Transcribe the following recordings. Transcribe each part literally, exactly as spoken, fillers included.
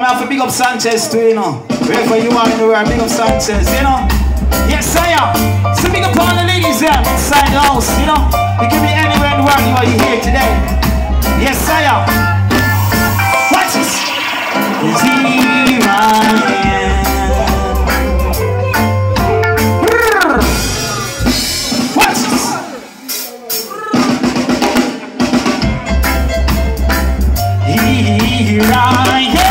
I have to big up Sanchez too, you know. Wherever you are in the world, big up Sanchez, you know. Yes, I am. So big up all the ladies there inside the house, you know. You can be anywhere in the world you are here today. Yes, I am. Watch this. Here I am. Watch this. Here I am.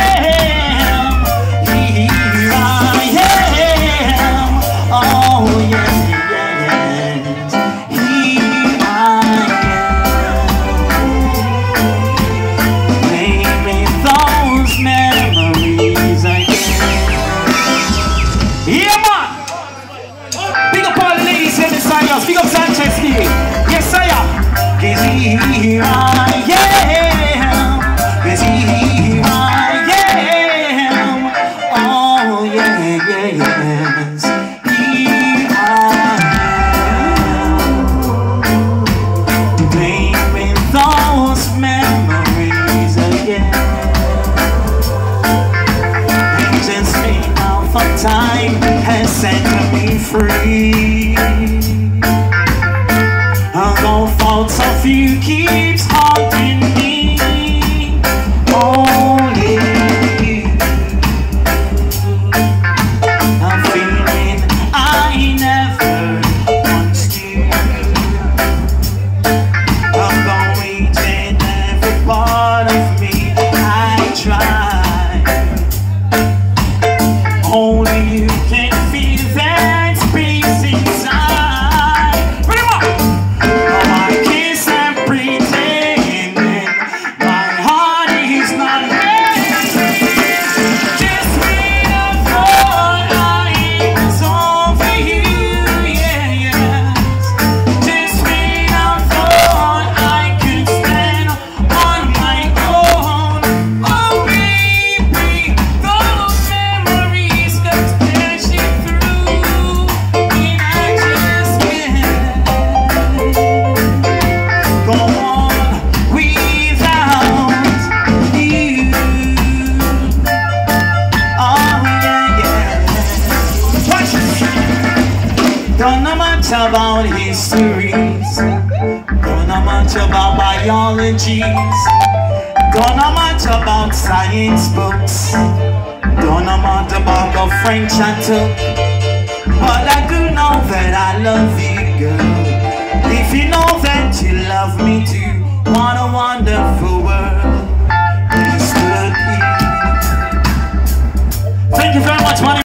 Big up Sanchez Here. Yes, I am. Cause here I am. Cause here I am. Oh, yeah, yeah, yes. Here I am. Playing with those memories again. And just me now for time has set me free. No faults of you keeps haunting me. Only you. I'm feeling I never once knew. I'm going in every part of me. I try. Only you can feel that space inside. Don't know much about histories. Don't know much about biologies. Don't know much about science books. Don't know much about the French I took. But I do know that I love you, girl. If you know that you love me too, what a wonderful world this could be. Thank you very much, Money.